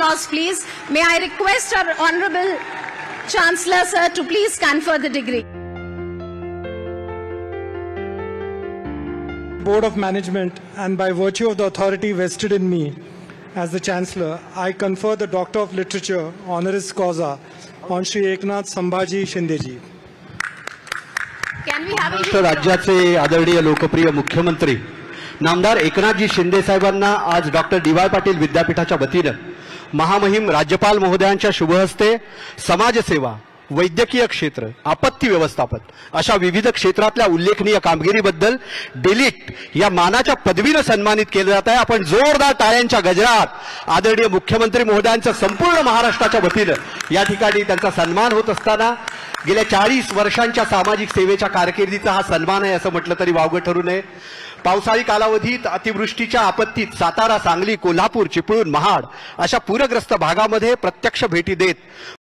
applause, please. May I request our Honorable Chancellor, sir, to please confer the degree. Board of Management, and by virtue of the authority vested in me as the Chancellor, I confer the Doctor of Literature honoris causa on Shri Eknath Sambhaji Shindeji. Can we have Maharashtra राज्याचे आदरणीय लोकप्रिय मुख्यमंत्री नामदार एकनाथजी शिंदे साहेबांना आज doctor dypatil विद्यापीठाच्या वतीने महामहिम राज्यपाल महोदयांच्या शुभहस्ते समाजसेवा, वैद्यकीय क्षेत्र, आपत्ती व्यवस्थापन अशा विविध क्षेत्रातल्या उल्लेखनीय कामगिरीबद्दल डिलीट या मानाच्या पदवीने सन्मानित केले जात आहे. आपण जोरदार टाळ्यांच्या गजरात आदरणीय मुख्यमंत्री महोदयांच्या संपूर्ण महाराष्ट्राच्या वतीने या ठिकाणी त्यांचा सन्मान होत असताना गेल्या 40 वर्षांच्या सामाजिक सेवेच्या कारकिर्दीचा हा सन्मान आहे असं म्हटलं तरी वावगं ठरू नये. पावसाळी कालावधीत अतिवृष्टीच्या आपत्तीत सातारा, सांगली, कोल्हापूर, चिपळूण, महाड अशा पूरग्रस्त भागामध्ये प्रत्यक्ष भेटी देत